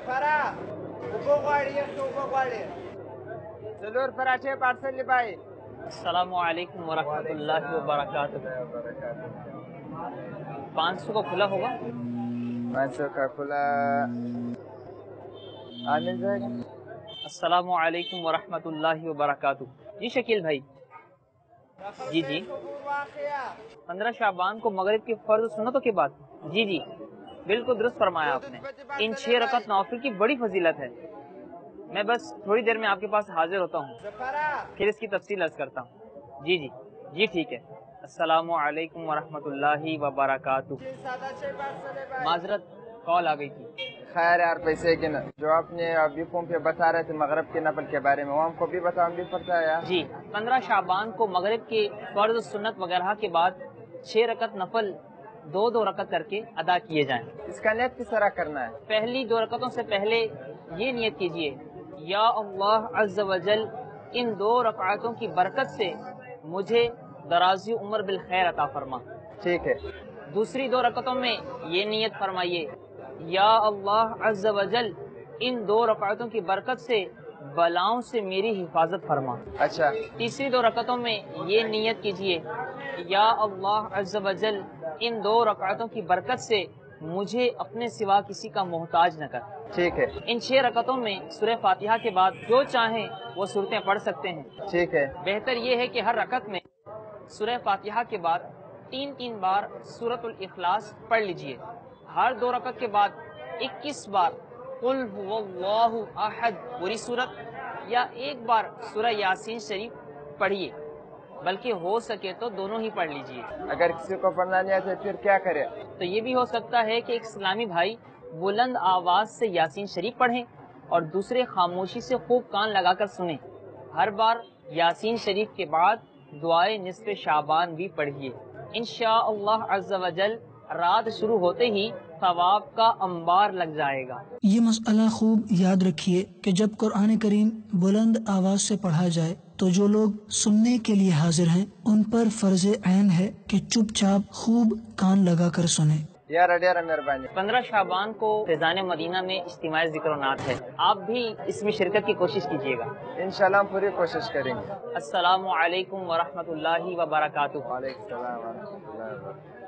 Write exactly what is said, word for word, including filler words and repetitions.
ضرور پراٹھے پارسل لبائے. السلام علیکم ورحمۃ اللہ وبرکاتہ. پانچ سو کا کھلا ہوگا؟ پانچ سو کا کھلا مل جائے گا. السلام علیکم ورحمۃ اللہ وبرکاتہ. جی شکیل بھائی. جی جی پندرہ شعبان کو مغرب کی فرض سنتوں کے بعد. جی جی بالکل درست فرمایا آپ نے. ان چھ رکعت نوافل کی بڑی فضیلت ہے. میں بس تھوڑی دیر میں آپ کے پاس حاضر ہوتا ہوں، پھر اس کی تفصیل عرض کرتا ہوں. جی جی جی ٹھیک ہے. السلام علیکم ورحمۃ اللہ وبرکاتہ. معذرت کال آ گئی تھی. خیر یار پیسے کے نا جو آپ نے ابھی فون پہ بتا رہے تھے مغرب کے نفل کے بارے میں، وہ ہم کو بھی بتا، ہم بھی پڑتا ہے یار. جی پندرہ شعبان کو مغرب کے فرض سنت وغیرہ کے بعد چھ رکعت نفل دو دو رکعت کر کے ادا کیے جائیں. اس کا نیت کس طرح کرنا ہے؟ پہلی دو رکعتوں سے پہلے یہ نیت کیجئے، یا اللہ عز و جل ان دو رکعتوں کی برکت سے مجھے درازی عمر بالخیر عطا فرما. ٹھیک ہے. دوسری دو رکعتوں میں یہ نیت فرمائیے، یا اللہ عز و جل ان دو رکعتوں کی برکت سے بلاؤں سے میری حفاظت فرما. اچھا. تیسری دو رکعتوں میں یہ نیت کیجئے، یا اللہ عز و جل ان دو رکعتوں کی برکت سے مجھے اپنے سوا کسی کا محتاج نہ کر. ٹھیک ہے. ان چھ رکعتوں میں سورہ فاتحہ کے بعد جو چاہیں وہ صورتیں پڑھ سکتے ہیں. ٹھیک ہے. بہتر یہ ہے کہ ہر رکعت میں سورہ فاتحہ کے بعد تین تین بار سورۃ الاخلاص پڑھ لیجئے. ہر دو رکعت کے بعد اکیس بار قل هو اللہ احد پوری سورت یا ایک بار سورہ یاسین شریف پڑھیے، بلکہ ہو سکے تو دونوں ہی پڑھ لیجئے. اگر کسی کو پڑھنا نہیں آتا پھر کیا کرے؟ تو یہ بھی ہو سکتا ہے کہ ایک اسلامی بھائی بلند آواز سے یاسین شریف پڑھیں اور دوسرے خاموشی سے خوب کان لگا کر سنیں. ہر بار یاسین شریف کے بعد دعائے نصف شعبان بھی پڑھیے. انشاءاللہ عز و جل رات شروع ہوتے ہی ثواب کا انبار لگ جائے گا. یہ مسئلہ خوب یاد رکھیے کہ جب قرآن کریم بلند آواز سے پڑھا جائے تو جو لوگ سننے کے لیے حاضر ہیں ان پر فرض عین ہے کہ چپ چاپ خوب کان لگا کر سنیں. یار اڈیرا مہربانی. پندرہ شعبان کو فیضان مدینہ میں اجتماعی ذکر و نعت ہے. آپ بھی اس میں شرکت کی کوشش کیجیے گا. انشاءاللہ ہم پوری کوشش کریں گے. السلام علیکم ورحمۃ اللہ وبرکاتہ. وعلیکم السلام ورحمۃ اللہ وبرکاتہ.